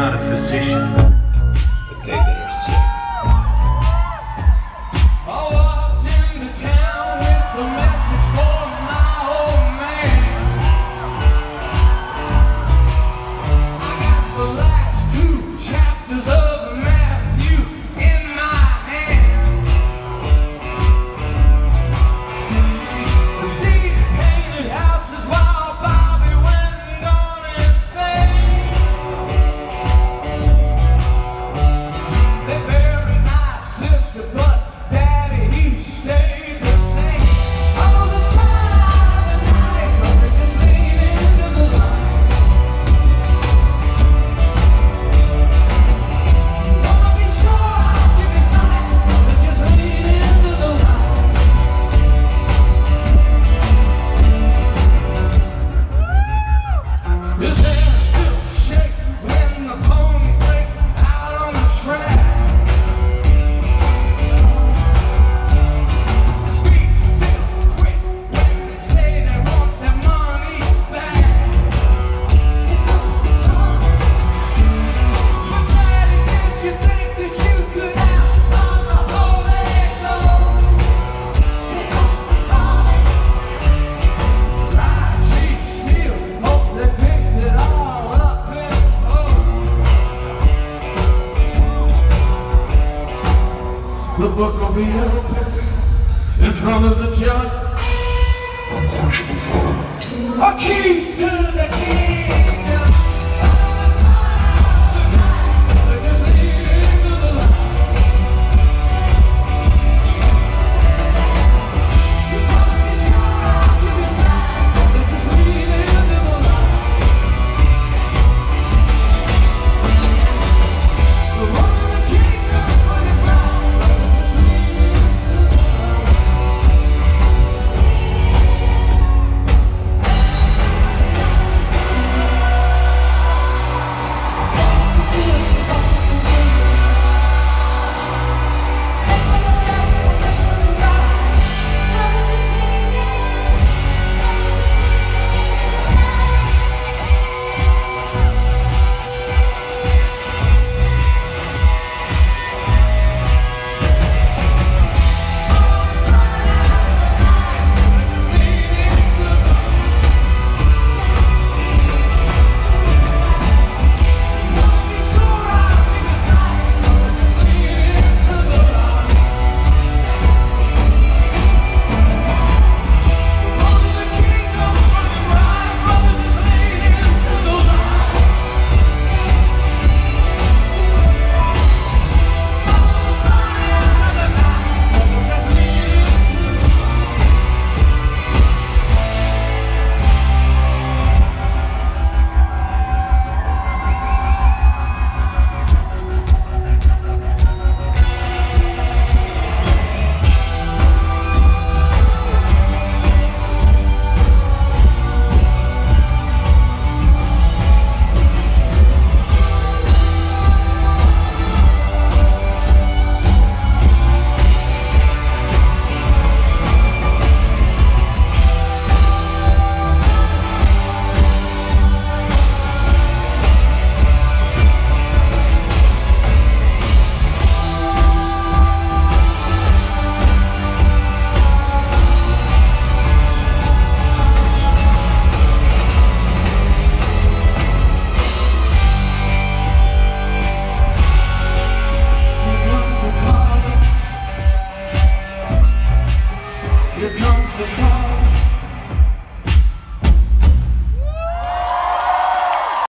not a physician, but they that are sick. I walked into town with a message for my old man. I got the last 2 chapters of Matthew in my hand. The Steve painted houses while Bobby went and gone insane. They buried my sister, but Daddy, he stayed the same. On the side of the night, they just lean into the light. Wanna be sure I'll give you sight, they just lean into the light. His hands still shake when the ponies break out on the track. His feet still quick when they say they want their money back. But Daddy, did you think that you could outrun the Holy Ghost? Right, sheets still hope they fix it all up in post. The book will be open in front of the judge. Our keys to the kingdom. On the side of the night, they just lean into the light. You wanna be sure I'll give you sight, they just lean into the light. The ones in the kingdom running round, they just lean into the light. Here comes the